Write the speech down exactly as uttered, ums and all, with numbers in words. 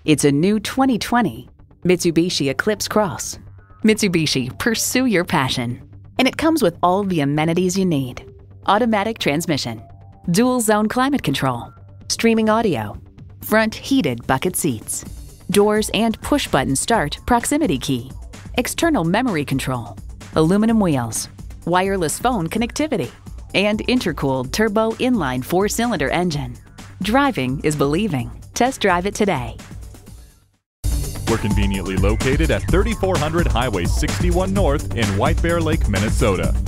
It's a new twenty twenty Mitsubishi Eclipse Cross. Mitsubishi, pursue your passion. And it comes with all the amenities you need. Automatic transmission, dual zone climate control, streaming audio, front heated bucket seats, doors and push button start proximity key, external memory control, aluminum wheels, wireless phone connectivity, and intercooled turbo inline four-cylinder engine. Driving is believing. Test drive it today. We're conveniently located at thirty-four hundred Highway sixty-one North in White Bear Lake, Minnesota.